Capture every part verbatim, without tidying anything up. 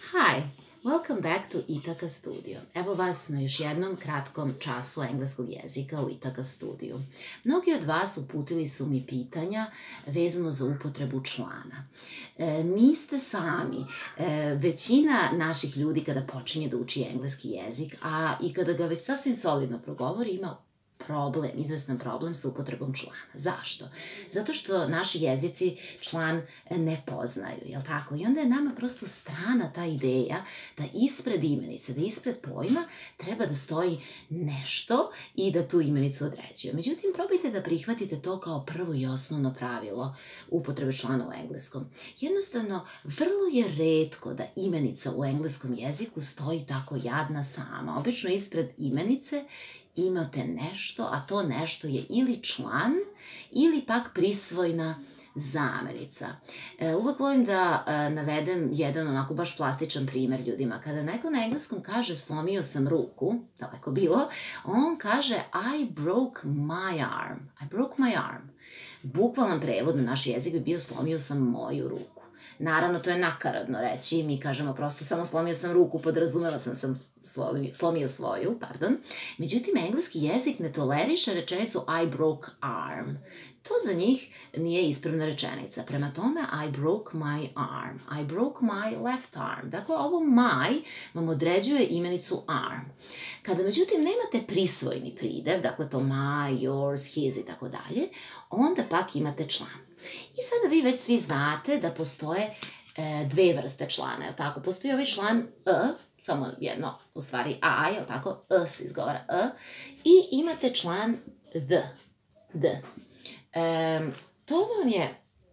Hi, welcome back to Itaka Studio. Evo vas na još jednom kratkom času engleskog jezika u Itaka Studiju. Mnogi od vas uputili su mi pitanja vezano za upotrebu člana. E, niste sami. E, većina naših ljudi kada počinje da uči engleski jezik, a i kada ga već sasvim solidno progovori, ima problem, izvestan problem sa upotrebom člana. Zašto? Zato što naši jezici član ne poznaju, jel tako? I onda je nama prosto strana ta ideja da ispred imenice, da ispred pojma treba da stoji nešto i da tu imenicu određuje. Međutim, probajte da prihvatite to kao prvo i osnovno pravilo upotrebe člana u engleskom. Jednostavno, vrlo je retko da imenica u engleskom jeziku stoji tako jadna sama. Obično ispred imenice imate nešto, a to nešto je ili član ili pak prisvojna zamenica. E, uvek volim da e, navedem jedan onako baš plastičan primer ljudima. Kada neko na engleskom kaže slomio sam ruku, daleko bilo, on kaže I broke my arm. I broke my arm. Bukvalan prevod na naš jezik bi bio slomio sam moju ruku. Naravno, to je nakaradno reći, mi kažemo prosto samo slomio sam ruku, podrazumeva sam sam slomio svoju, pardon. Međutim, engleski jezik ne toleriše rečenicu I broke arm. To za njih nije ispravna rečenica. Prema tome, I broke my arm. I broke my left arm. Dakle, ovo my vam određuje imenicu arm. Kada, međutim, nemate prisvojni pridev, dakle to my, yours, his i tako dalje, onda pak imate član. I sada vi već svi znate da postoje e, dve vrste člana, je li tako? Postoji ovaj član e, samo jedno, u stvari a, je li tako? E se izgovara e. I imate član the, the. E, to vam je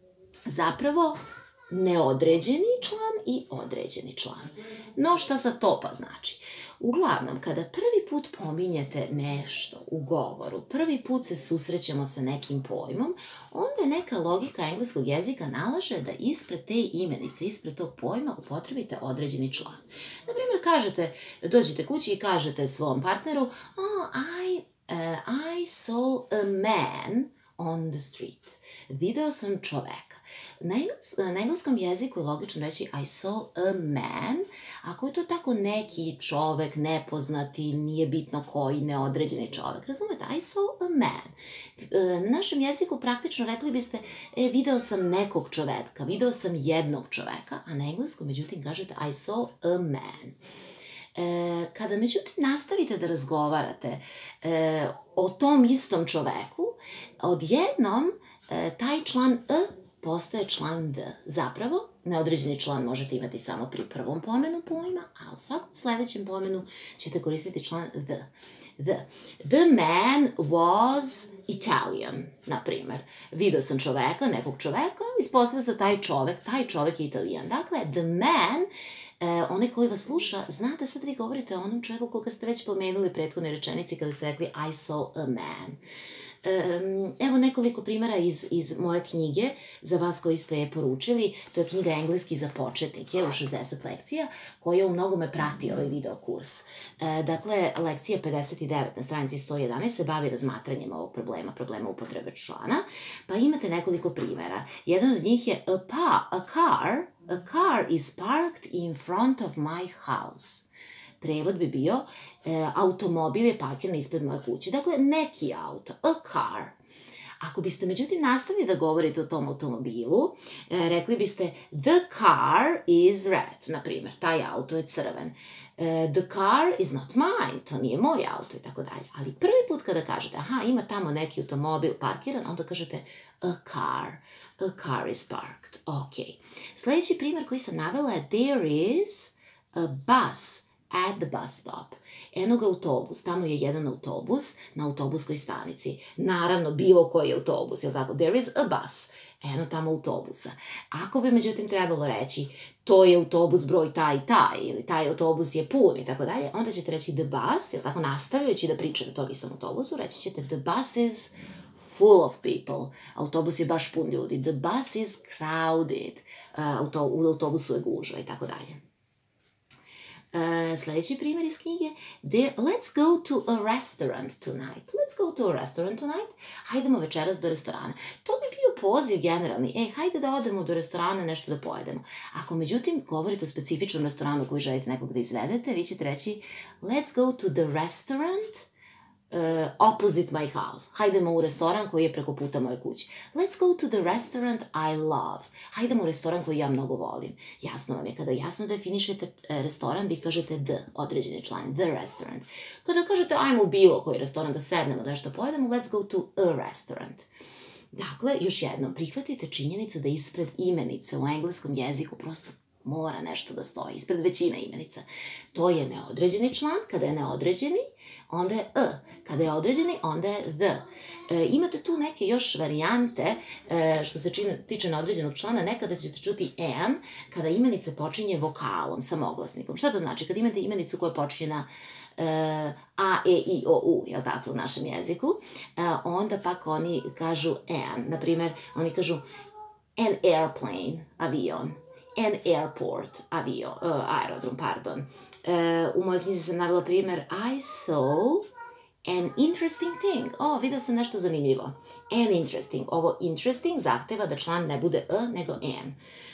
zapravo neodređeni član i određeni član. No šta sad to pa znači? Uglavnom, kada prvi put pominjete nešto u govoru, prvi put se susrećemo sa nekim pojmom, onda neka logika engleskog jezika nalaže da ispred te imenice, ispred tog pojma upotrebite određeni član. Naprimjer, kažete, dođete kući i kažete svom partneru oh, I, uh, I saw a man on the street. Video sam čoveka. Na, na engleskom jeziku je logično reći I saw a man. Ako je to tako neki čovek, nepoznati, nije bitno koji, neodređeni čovek, razumete? I saw a man. Na našem jeziku praktično rekli biste e, video sam nekog čoveka, video sam jednog čoveka, a na engleskom međutim kažete I saw a man. E, kada međutim nastavite da razgovarate e, o tom istom čoveku, odjednom e, taj član e postaje član the. Zapravo, neodređeni član možete imati samo pri prvom pomenu pojma, a u svakom sledećem pomenu ćete koristiti član the. The. The man was Italian, na primer. Video sam čoveka, nekog čoveka, ispostavlja se taj čovek, taj čovek je Italijan. Dakle, the man, eh, onaj koji vas sluša, zna da sad vi govorite o onom čoveku koga ste već pomenuli u prethodnoj rečenici kada ste rekli I saw a man. Um, evo nekoliko primjera iz, iz moje knjige za vas koji ste je poručili. To je knjiga Engleski za početnike u šezdeset lekcija koja u mnogome prati ovaj video kurs. E, dakle, lekcija pedeset devet na stranici sto jedanaest se bavi razmatranjem ovog problema, problema upotrebe člana, pa imate nekoliko primjera. Jedan od njih je a, pa, a car, a car is parked in front of my house. Prevod bi bio, e, automobil je parkiran ispred moje kuće. Dakle, neki auto, a car. Ako biste međutim nastavili da govorite o tom automobilu, e, rekli biste the car is red, na primjer, taj auto je crven. E, the car is not mine, to nije moj auto i tako dalje. Ali prvi put kada kažete, aha, ima tamo neki automobil parkiran, onda kažete a car, a car is parked. Ok. Sljedeći primjer koji sam navela je there is a bus at the bus stop. Enog autobus, tamo je jedan autobus na autobuskoj stanici. Naravno, bilo koji autobus, jel tako? There is a bus. Eno tamo autobusa. Ako bi međutim trebalo reći to je autobus broj taj i taj, ili taj autobus je pun i tako dalje, onda ćete reći the bus, jel tako, nastavljajući da pričate o tom istom autobusu, reći ćete the bus is full of people. Autobus je baš pun ljudi. The bus is crowded. Uh, auto, u autobusu je gužva i tako dalje. Uh, sljedeći primjer iz knjige. There, let's go to a restaurant tonight. Let's go to a restaurant tonight. Hajdemo večeras do restorana. To bi bio poziv generalni. E, hajde da odemo do restorana, nešto da pojedemo. Ako međutim govorite o specifičnom restoranu koji želite nekog da izvedete, vi ćete reći let's go to the restaurant Uh, opposite my house. Hajdemo u restoran koji je preko puta moje kuće. Let's go to the restaurant I love. Hajdemo u restoran koji ja mnogo volim. Jasno vam je, kada jasno definišete restoran, vi kažete the, određeni član, the restaurant. Kada kažete ajmo u bilo koji restoran da sednemo, da nešto pojedemo, let's go to a restaurant. Dakle, još jednom, prihvatite činjenicu da ispred imenice u engleskom jeziku prosto mora nešto da stoji, ispred većina imenica. To je neodređeni član, kada je neodređeni, onda je e, kada je određeni, onda je the. E, imate tu neke još varijante, e, što se čine, tiče neodređenog člana, nekada ćete čuti an, kada imenica počinje vokalom, samoglasnikom. Šta to znači? Kada imate imenicu koja počinje na e, a, e, i, o, u, jel tako, u našem jeziku, e, onda pak oni kažu an. Naprimer, oni kažu an airplane, avion. An airport, avion, uh, aerodrom, pardon. Uh, u mojoj knjizi sam navela primjer I saw an interesting thing. O, vidio sam nešto zanimljivo. An interesting. Ovo interesting zahteva da član ne bude a, nego an.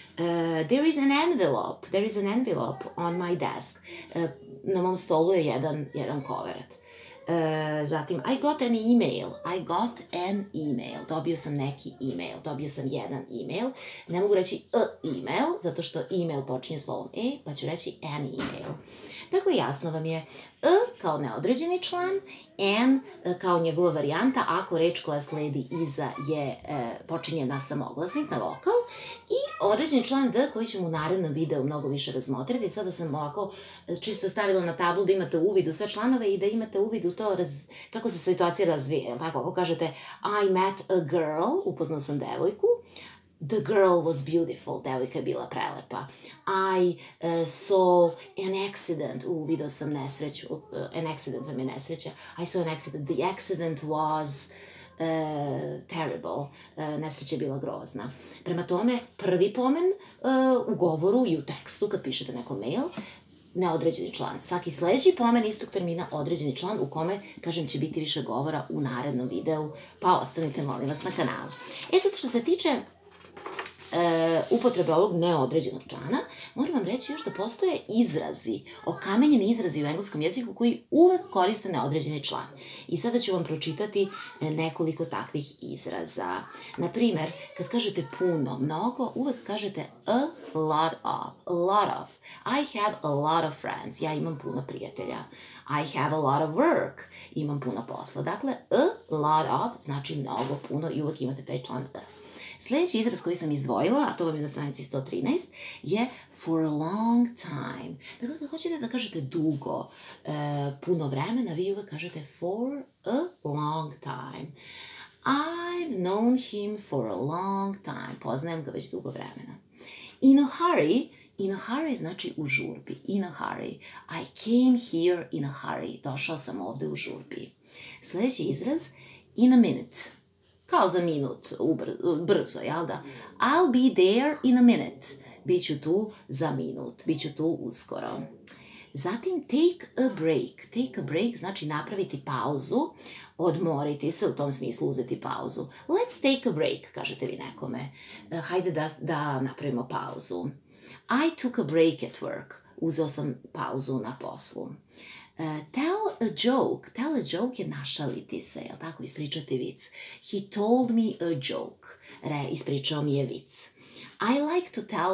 Uh, there is an envelope. There is an envelope on my desk. Uh, na mom stolu je jedan, jedan koveret. Uh, zatim, I got an email. I got an email. Dobio sam neki email. Dobio sam jedan email. Ne mogu reći a email, zato što email počinje slovom e, pa ću reći an email. Dakle, jasno vam je a kao neodređeni član, an kao njegova varijanta ako reč koja sledi iza je e, počinje na samoglasnik, na vokal, i određeni član d koji ćemo u narednom videu mnogo više razmotriti. Sada sam ovako čisto stavila na tablu da imate uvid u sve članove i da imate uvid u to raz, kako se situacija razvije. Tako, ako kažete I met a girl, upoznao sam devojku, the girl was beautiful, devojka je bila prelepa. I uh, saw an accident, u, video sam nesreću, uh, an accident vam je nesreća. I saw an accident, the accident was uh, terrible, uh, nesreća je bila grozna. Prema tome, prvi pomen uh, u govoru i u tekstu, kad pišete neko mail, neodređeni član. Svaki sledeći pomen istog termina određeni član u kome, kažem, će biti više govora u narednom videu, pa ostanite, molim vas, na kanalu. E sad, što se tiče E, upotrebe ovog neodređenog člana, moram vam reći još da postoje izrazi, okamenjeni izrazi u engleskom jeziku koji uvek koriste neodređeni član. I sada ću vam pročitati nekoliko takvih izraza. Naprimer, kad kažete puno, mnogo, uvek kažete a lot of, a lot of. I have a lot of friends, ja imam puno prijatelja. I have a lot of work, imam puno posla. Dakle, a lot of znači mnogo, puno i uvek imate taj član a. Sljedeći izraz koji sam izdvojila, a to vam je na stranici sto trinaest, je for a long time. Dakle, kad hoćete da kažete dugo, e, puno vremena, vi uvek kažete for a long time. I've known him for a long time. Poznajem ga već dugo vremena. In a hurry, in a hurry znači u žurbi. In a hurry. I came here in a hurry. Došao sam ovde u žurbi. Sljedeći izraz, in a minute. Kao za minut, brzo, jel da? I'll be there in a minute. Biću tu za minut, biću tu uskoro. Zatim, take a break. Take a break znači napraviti pauzu, odmoriti se, u tom smislu uzeti pauzu. Let's take a break, kažete vi nekome. Hajde da, da napravimo pauzu. I took a break at work. Uzeo sam pauzu na poslu. Uh, tell a joke. Tell a joke je našaliti se, jel tako, ispričati vic. He told me a joke. Re, ispričao mi je vic. I like to tell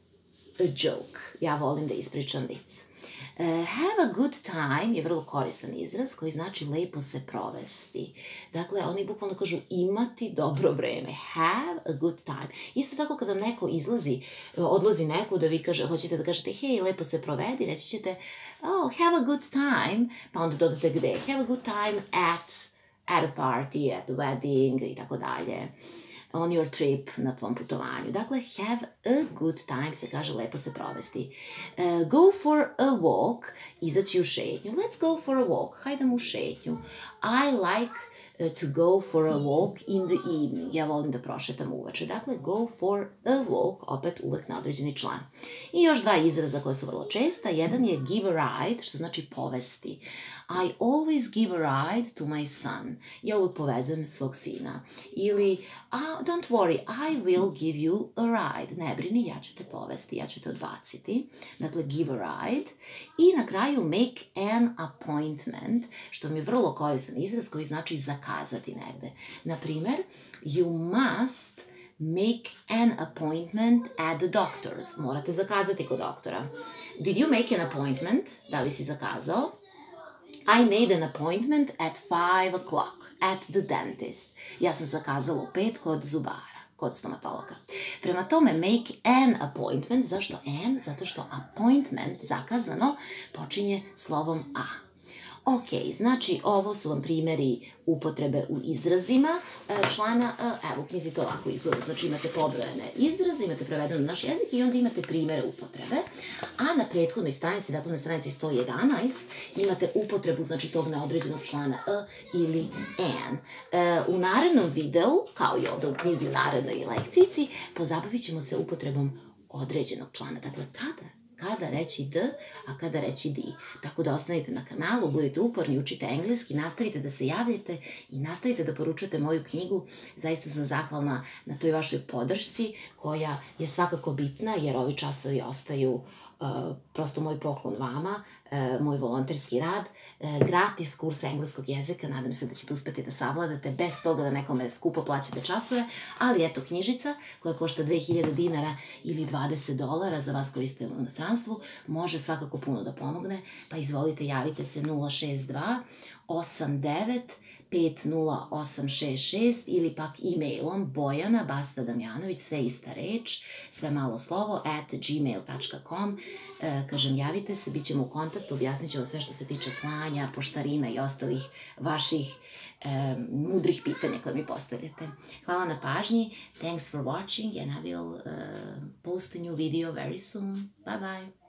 a joke. Ja volim da ispričam vic. Uh, have a good time je vrlo koristan izraz koji znači lepo se provesti. Dakle, oni bukvalno kažu imati dobro vreme. Have a good time. Isto tako kad vam neko izlazi, odlazi neko da vi kaže, hoćete da kažete hej, lepo se provedi, reći ćete oh, have a good time, pa onda dodate gde. Have a good time at, at a party, at a wedding i tako dalje. On your trip, na tvom putovanju. Dakle, have a good time se kaže lepo se provesti. Uh, go for a walk, izaći u šetnju. Let's go for a walk. Hajdemo u šetnju. I like to go for a walk in the evening. Ja volim da prošetam uveče. Dakle, go for a walk, opet uvek na određeni član. I još dva izraza koje su vrlo česta. Jedan je give a ride, što znači povesti. I always give a ride to my son. Ja uvek povezem svog sina. Ili, ah, don't worry, I will give you a ride. Ne brini, ja ću te povesti, ja ću te odbaciti. Dakle, give a ride. I na kraju make an appointment, što mi je vrlo koristan izraz koji znači zakazati negde. Naprimer, you must make an appointment at the doctor's. Morate zakazati kod doktora. Did you make an appointment? Da li si zakazao? I made an appointment at five o'clock at the dentist. Ja sam zakazala u pet kod zubara, kod stomatologa. Prema tome, make an appointment. Zašto an? Zato što appointment, zakazano, počinje slovom a. Ok, znači ovo su vam primjeri upotrebe u izrazima člana, evo u knjizi to ovako izgleda, znači imate pobrojene izraze, imate prevedeno na naš jezik i onda imate primjere upotrebe, a na prethodnoj stranici, dakle na stranici sto jedanaest, imate upotrebu, znači tog neodređenog člana a ili an. U narednom videu, kao i ovde u knjizi u narednoj lekcijici, pozabavit ćemo se upotrebom određenog člana, dakle kada? Kada reći d, a kada reći di. Tako da ostanite na kanalu, budite uporni, učite engleski, nastavite da se javljate i nastavite da poručujete moju knjigu. Zaista sam zahvalna na toj vašoj podršci koja je svakako bitna jer ovi časovi ostaju prosto moj poklon vama, moj volonterski rad, gratis kurs engleskog jezika, nadam se da ćete uspeti da savladate bez toga da nekome skupo plaćate časove, ali eto knjižica koja košta dve hiljade dinara ili dvadeset dolara za vas koji ste u inostranstvu, može svakako puno da pomogne, pa izvolite javite se nula šest dva osam devet pet nula osam šest šest ili pak e-mailom Bojana Basta Damjanović, sve ista reč, sve malo slovo, at gmail tačka com. Kažem, javite se, bit ćemo u kontaktu, objasnit ću vam sve što se tiče slanja, poštarina i ostalih vaših mudrih pitanja koje mi postavljate. Hvala na pažnji, thanks for watching and I will post a new video very soon. Bye bye.